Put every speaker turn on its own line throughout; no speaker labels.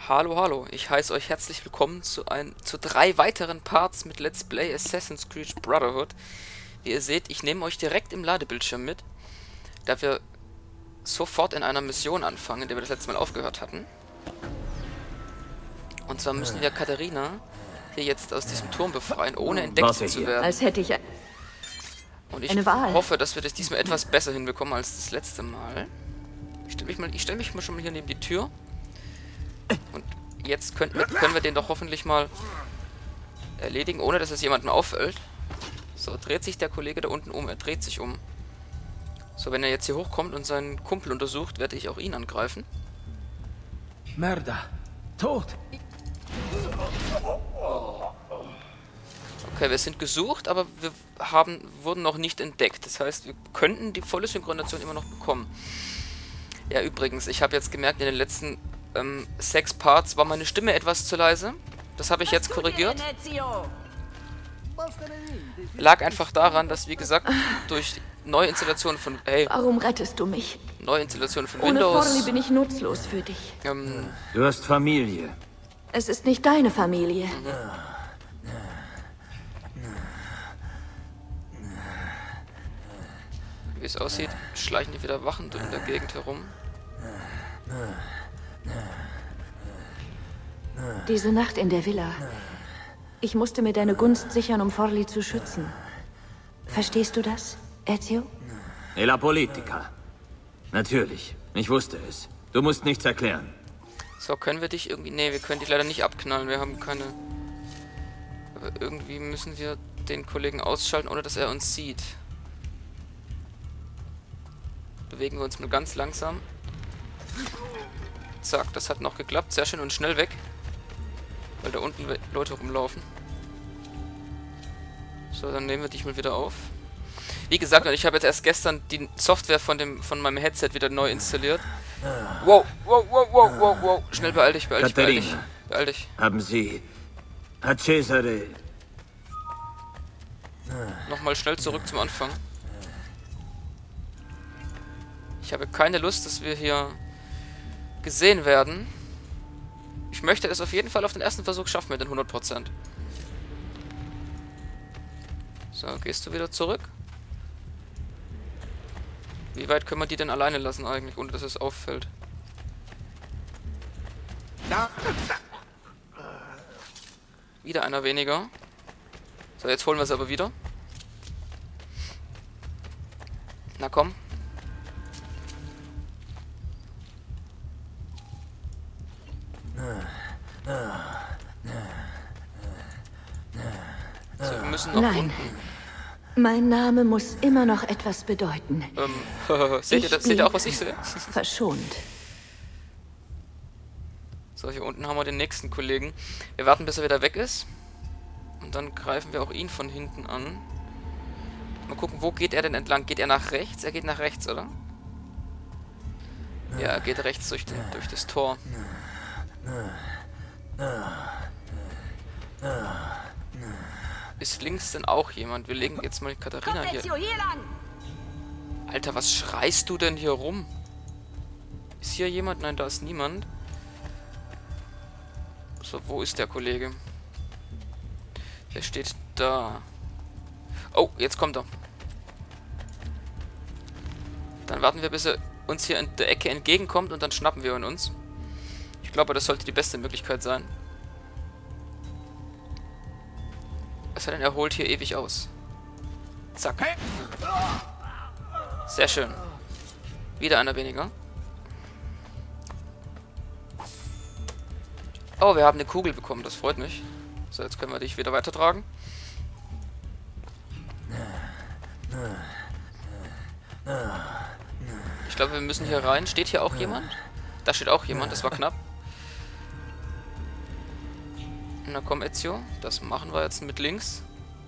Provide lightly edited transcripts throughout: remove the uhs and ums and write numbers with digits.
Hallo, hallo, ich heiße euch herzlich willkommen zu 3 weiteren Parts mit Let's Play Assassin's Creed Brotherhood. Wie ihr seht, ich nehme euch direkt im Ladebildschirm mit, da wir sofort in einer Mission anfangen, in der wir das letzte Mal aufgehört hatten. Und zwar müssen wir Katharina hier jetzt aus diesem Turm befreien, ohne entdeckt zu werden.
Als hätte ich
Und ich
eine Wahl.
hoffe, dass wir das diesmal etwas besser hinbekommen als das letzte Mal. Ich stell mich mal schon mal hier neben die Tür. Und jetzt können wir den doch hoffentlich mal erledigen, ohne dass es jemandem auffällt. So, dreht sich der Kollege da unten um. Er dreht sich um. So, wenn er jetzt hier hochkommt und seinen Kumpel untersucht, werde ich auch ihn angreifen.
Mörder. Tot.
Okay, wir sind gesucht, aber wir wurden noch nicht entdeckt. Das heißt, wir könnten die volle Synchronisation immer noch bekommen. Ja, übrigens, ich habe jetzt gemerkt, in den letzten 6 Parts war meine Stimme etwas zu leise. Das habe ich jetzt korrigiert. Lag einfach daran, dass, wie gesagt, durch Neuinstallation von
Warum rettest du mich?
Neuinstallation von
Ohne Forli
Windows.
bin ich nutzlos für dich.
Du hast Familie.
Es ist nicht deine Familie.
Wie es aussieht, schleichen die wieder wachend in der Gegend herum.
Diese Nacht in der Villa. Ich musste mir deine Gunst sichern, um Forli zu schützen. Verstehst du das, Ezio?
E la politica. Natürlich. Ich wusste es. Du musst nichts erklären.
So, können wir dich irgendwie... Nee, wir können dich leider nicht abknallen. Wir haben keine... Aber irgendwie müssen wir den Kollegen ausschalten, ohne dass er uns sieht. Bewegen wir uns mal ganz langsam. Zack, das hat noch geklappt. Sehr schön und schnell weg. Weil da unten Leute rumlaufen. So, dann nehmen wir dich mal wieder auf. Wie gesagt, ich habe jetzt erst gestern die Software von meinem Headset wieder neu installiert. Wow, wow, wow, wow, wow, wow. Schnell, beeil dich, beeil dich, beeil dich. Beeil dich.
Haben Sie... Hat Cesare...
Nochmal schnell zurück zum Anfang. Ich habe keine Lust, dass wir hier gesehen werden. Ich möchte es auf jeden Fall auf den ersten Versuch schaffen mit den 100%. So, gehst du wieder zurück? Wie weit können wir die denn alleine lassen eigentlich, ohne dass es auffällt? Wieder einer weniger. So, jetzt holen wir es aber wieder. Na komm. So, wir müssen noch
Nein.
unten.
Mein Name muss immer noch etwas bedeuten.
Seht ihr auch, was ich sehe?
Verschont.
So, hier unten haben wir den nächsten Kollegen. Wir warten, bis er wieder weg ist. Und dann greifen wir auch ihn von hinten an. Mal gucken, wo geht er denn entlang? Geht er nach rechts? Er geht nach rechts, oder? Ja, er geht rechts durch das Tor. Ist links denn auch jemand? Wir legen jetzt mal Katharina hier. Alter, was schreist du denn hier rum? Ist hier jemand? Nein, da ist niemand. So, wo ist der Kollege? Der steht da. Oh, jetzt kommt er. Dann warten wir, bis er uns hier in der Ecke entgegenkommt und dann schnappen wir ihn uns. Ich glaube, das sollte die beste Möglichkeit sein. Es sei denn, er holt hier ewig aus. Zack. Sehr schön. Wieder einer weniger. Oh, wir haben eine Kugel bekommen. Das freut mich. So, jetzt können wir dich wieder weitertragen. Ich glaube, wir müssen hier rein. Steht hier auch jemand? Da steht auch jemand. Das war knapp. Na komm, Ezio. Das machen wir jetzt mit links.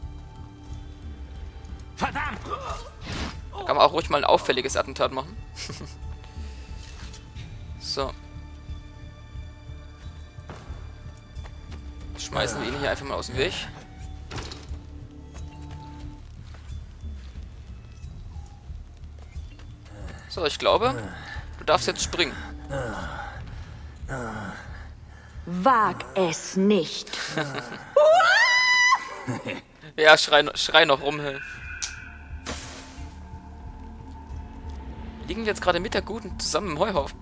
Verdammt!
Da kann man auch ruhig mal ein auffälliges Attentat machen. So. Schmeißen wir ihn hier einfach mal aus dem Weg. So, ich glaube, du darfst jetzt springen.
Wag es nicht.
Ja, schrei noch rum, hey. Liegen wir jetzt gerade mit der Guten zusammen im Heuhaufen?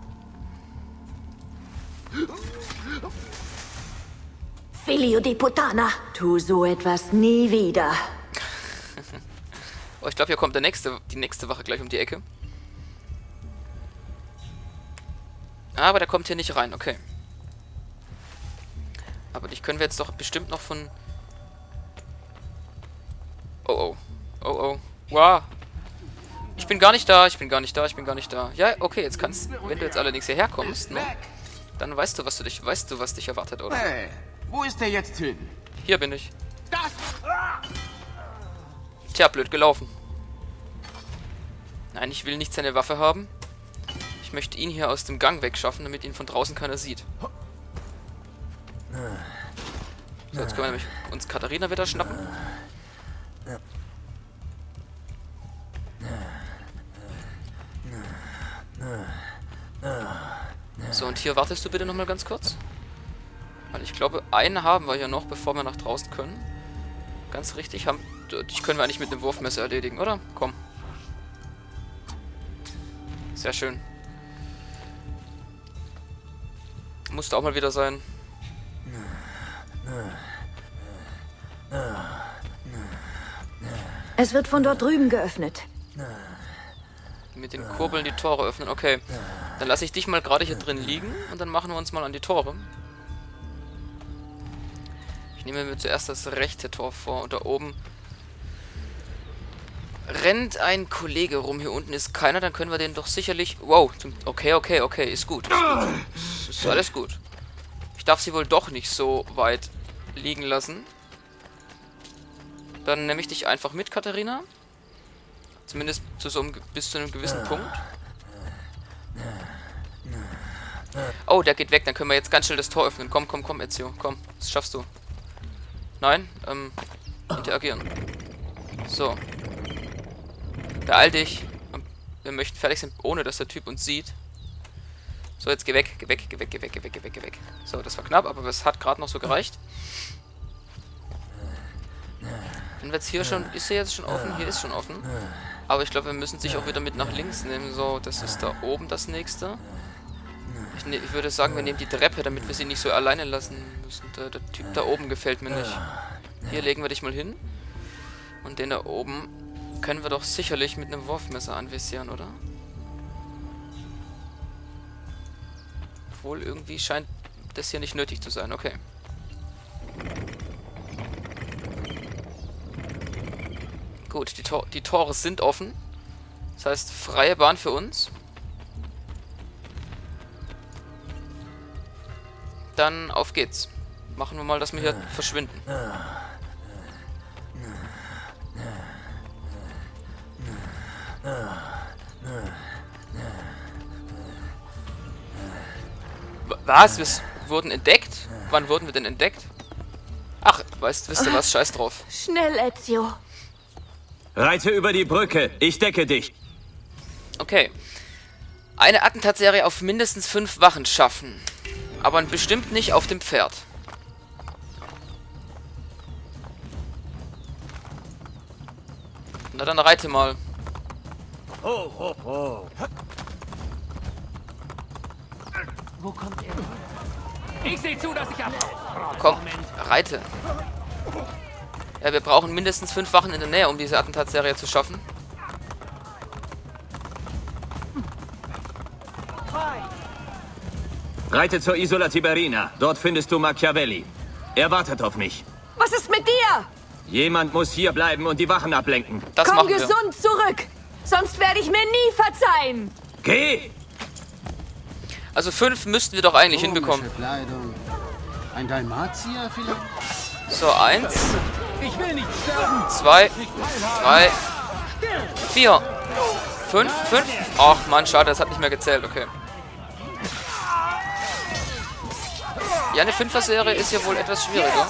Filio di Putana. Tu so etwas nie wieder.
Oh, ich glaube, hier kommt die nächste Wache gleich um die Ecke. Aber der kommt hier nicht rein, okay. Aber dich können wir jetzt doch bestimmt noch von... Oh, oh. Oh, oh. Wow. Ich bin gar nicht da, ich bin gar nicht da, ich bin gar nicht da. Ja, okay, jetzt kannst... Wenn du jetzt allerdings hierher kommst, ne? Dann weißt du, was dich erwartet, oder?
Hey, wo ist der jetzt hin?
Hier bin ich. Tja, blöd gelaufen. Nein, ich will nicht seine Waffe haben. Ich möchte ihn hier aus dem Gang wegschaffen, damit ihn von draußen keiner sieht. So, jetzt können wir nämlich uns Katharina wieder schnappen. So, und hier wartest du bitte nochmal ganz kurz. Weil ich glaube, einen haben wir hier noch, bevor wir nach draußen können. Ganz richtig, dich können wir eigentlich mit einem Wurfmesser erledigen, oder? Komm. Sehr schön. Musste auch mal wieder sein.
Es wird von dort drüben geöffnet.
Mit den Kurbeln die Tore öffnen. Okay. Dann lasse ich dich mal gerade hier drin liegen und dann machen wir uns mal an die Tore. Ich nehme mir zuerst das rechte Tor vor und da oben rennt ein Kollege rum. Hier unten ist keiner, dann können wir den doch sicherlich... Wow, okay, ist gut. Ist alles gut. Ich darf sie wohl doch nicht so weit liegen lassen. Dann nehme ich dich einfach mit, Katharina. Zumindest bis zu einem gewissen Punkt. Oh, der geht weg. Dann können wir jetzt ganz schnell das Tor öffnen. Komm, Ezio. Komm, das schaffst du. Nein, interagieren. So. Beeil dich. Wir möchten fertig sein, ohne dass der Typ uns sieht. So, jetzt geh weg. So, das war knapp, aber es hat gerade noch so gereicht. Wenn wir jetzt hier schon... Ist hier jetzt schon offen? Hier ist schon offen. Aber ich glaube, wir müssen sich auch wieder mit nach links nehmen. So, das ist da oben das nächste. Ich würde sagen, wir nehmen die Treppe, damit wir sie nicht so alleine lassen müssen. Der Typ da oben gefällt mir nicht. Hier legen wir dich mal hin. Und den da oben können wir doch sicherlich mit einem Wurfmesser anvisieren, oder? Obwohl, irgendwie scheint das hier nicht nötig zu sein. Okay. Gut, die Tore sind offen. Das heißt, freie Bahn für uns. Dann auf geht's. Machen wir mal, dass wir hier verschwinden. Was? Wir wurden entdeckt? Wann wurden wir denn entdeckt? Ach, wisst ihr was? Scheiß drauf.
Schnell, Ezio.
Reite über die Brücke. Ich decke dich.
Okay. Eine Attentatsserie auf mindestens 5 Wachen schaffen. Aber bestimmt nicht auf dem Pferd. Na dann reite mal.
Ho, ho, ho.
Wo kommt er? Ich sehe zu, dass ich abhaue.
Komm, reite. Ja, wir brauchen mindestens 5 Wachen in der Nähe, um diese Attentatsserie zu schaffen.
Reite zur Isola Tiberina. Dort findest du Machiavelli. Er wartet auf mich.
Was ist mit dir?
Jemand muss hier bleiben und die Wachen ablenken.
Das
Komm
machen wir.
gesund zurück. Sonst werde ich mir nie verzeihen.
Geh!
Also 5 müssten wir doch eigentlich hinbekommen.
Kleidung. Ein Dalmatier vielleicht?
So, 1,
Ich will nicht sterben.
2, 3, 4, 5. Ach man, schade, das hat nicht mehr gezählt, okay. Ja, eine 5er-Serie ist ja wohl etwas schwieriger.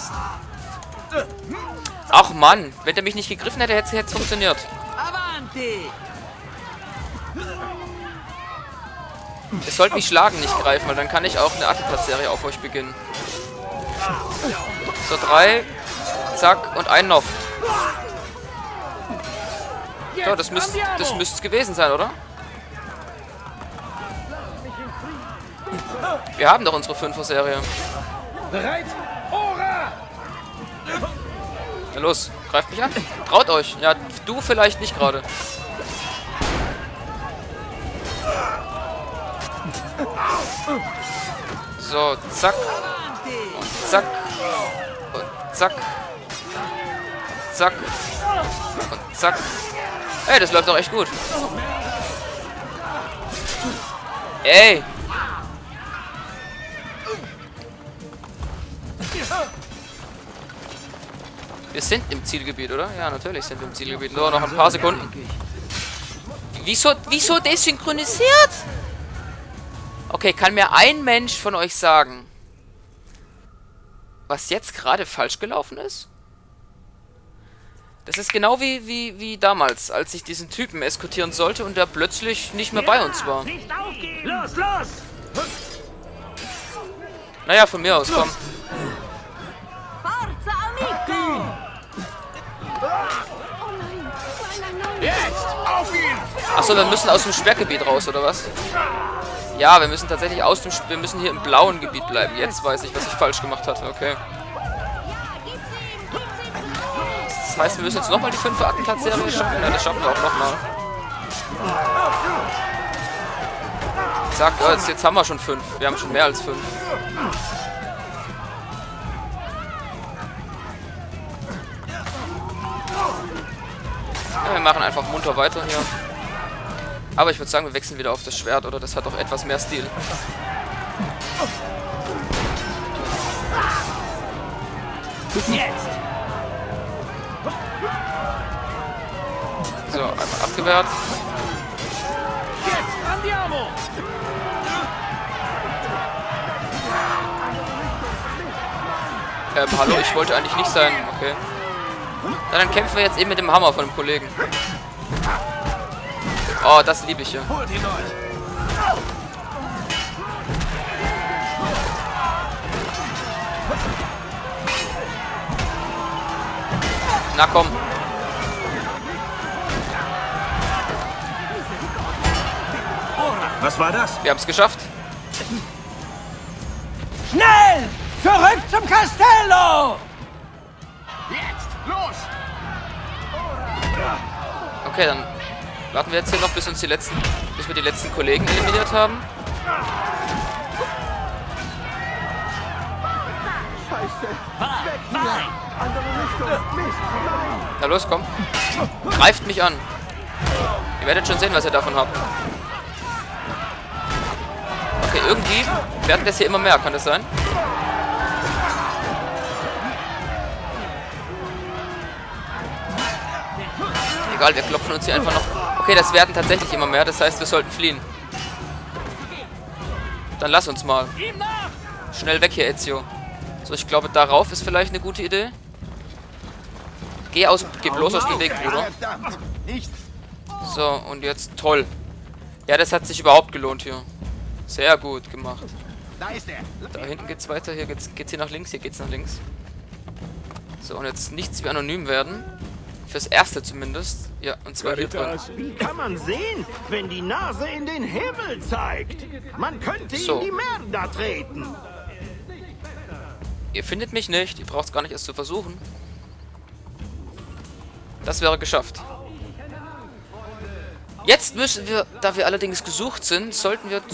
Ach Mann, wenn der mich nicht gegriffen hätte, hätte es funktioniert.
Avanti!
Ihr sollt mich schlagen, nicht greifen, weil dann kann ich auch eine Attentatserie auf euch beginnen. So, 3. Zack, und einen noch. So, das müsste es gewesen sein, oder? Wir haben doch unsere 5er-Serie.
Bereit? Hurra!
Na los, greift mich an. Traut euch. Ja, du vielleicht nicht gerade. So, zack. Und zack. Und zack. Zack. Und zack. Ey, das läuft doch echt gut. Ey. Wir sind im Zielgebiet, oder? Ja, natürlich sind wir im Zielgebiet. Nur noch ein paar Sekunden. Wieso desynchronisiert? Okay, kann mir ein Mensch von euch sagen, was jetzt gerade falsch gelaufen ist? Das ist genau wie damals, als ich diesen Typen eskortieren sollte und der plötzlich nicht mehr bei uns war.
Los, los!
Naja, von mir aus, komm.
Jetzt! Auf ihn!
Achso, wir müssen aus dem Sperrgebiet raus, oder was? Ja, wir müssen tatsächlich wir müssen hier im blauen Gebiet bleiben. Jetzt weiß ich, was ich falsch gemacht hatte, okay. Das heißt, wir müssen jetzt nochmal die 5er Attentatserie schaffen? Ja, das schaffen wir auch nochmal. Zack, oh, jetzt haben wir schon 5. Wir haben schon mehr als 5. Ja, wir machen einfach munter weiter hier. Aber ich würde sagen, wir wechseln wieder auf das Schwert, oder? Das hat doch etwas mehr Stil.
Jetzt!
So, einmal abgewehrt.
Jetzt! Andiamo!
Hallo, ich wollte eigentlich nicht sein. Okay. Na, dann kämpfen wir jetzt eben mit dem Hammer von dem Kollegen. Oh, das liebe ich hier.
Holt ihn euch!
Na komm.
Was war das?
Wir haben es geschafft.
Schnell! Zurück zum Castello!
Jetzt! Los!
Okay, dann warten wir jetzt hier noch, bis wir die letzten Kollegen eliminiert haben. Na los, komm. Greift mich an. Ihr werdet schon sehen, was ihr davon habt. Okay, irgendwie werden das hier immer mehr, kann das sein? Egal, wir klopfen uns hier einfach noch. Okay, das werden tatsächlich immer mehr, das heißt, wir sollten fliehen. Dann lass uns mal. Schnell weg hier, Ezio. So, ich glaube, darauf ist vielleicht eine gute Idee. Geh bloß aus dem Weg, Bruder. So, und jetzt toll. Ja, das hat sich überhaupt gelohnt hier. Sehr gut gemacht.
Da ist er!
Da hinten geht's weiter, hier geht's hier nach links, hier geht's nach links. So, und jetzt nichts wie anonym werden. Fürs Erste zumindest. Ja, und zwar hier drin.
Wie kann man sehen, wenn die Nase in den Himmel zeigt? Man könnte
So.
in die Merda treten.
Ihr findet mich nicht, ihr braucht es gar nicht erst zu versuchen. Das wäre geschafft. Jetzt müssen wir, da wir allerdings gesucht sind, sollten wir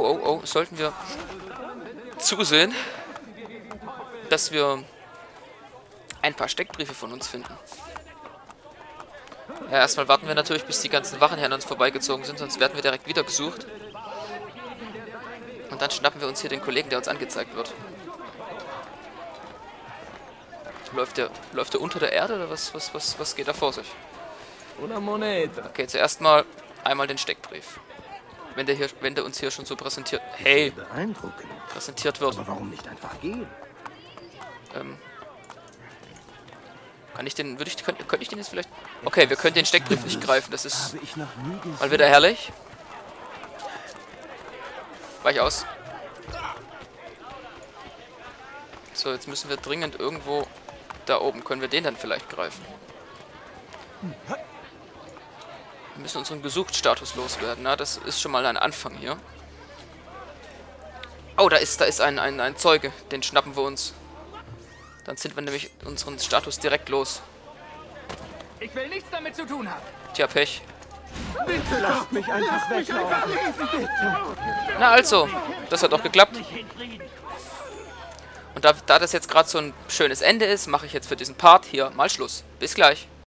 zusehen, dass wir ein paar Steckbriefe von uns finden. Ja, erstmal warten wir natürlich, bis die ganzen Wachen hier an uns vorbeigezogen sind, sonst werden wir direkt wieder gesucht. Und dann schnappen wir uns hier den Kollegen, der uns angezeigt wird. Läuft der unter der Erde oder was geht da vor sich? Okay, zuerst mal einmal den Steckbrief. Wenn der uns hier schon so präsentiert. Hey!
Beeindruckend.
Präsentiert wird.
Aber warum nicht einfach gehen?
Könnte ich den jetzt vielleicht... Okay, wir können den Steckbrief nicht greifen, das ist
Habe ich noch nie gesehen.
mal wieder herrlich. Weich aus. So, jetzt müssen wir dringend irgendwo... Da oben können wir den dann vielleicht greifen. Wir müssen unseren Gesucht-Status loswerden. Na, das ist schon mal ein Anfang hier. Oh, da ist ein Zeuge. Den schnappen wir uns. Dann sind wir nämlich unseren Status direkt los.
Ich will nichts damit zu tun haben.
Tja, Pech.
Bitte lasst mich einfach weglaufen.
Na also, das hat doch geklappt. Und da das jetzt gerade so ein schönes Ende ist, mache ich jetzt für diesen Part hier mal Schluss. Bis gleich.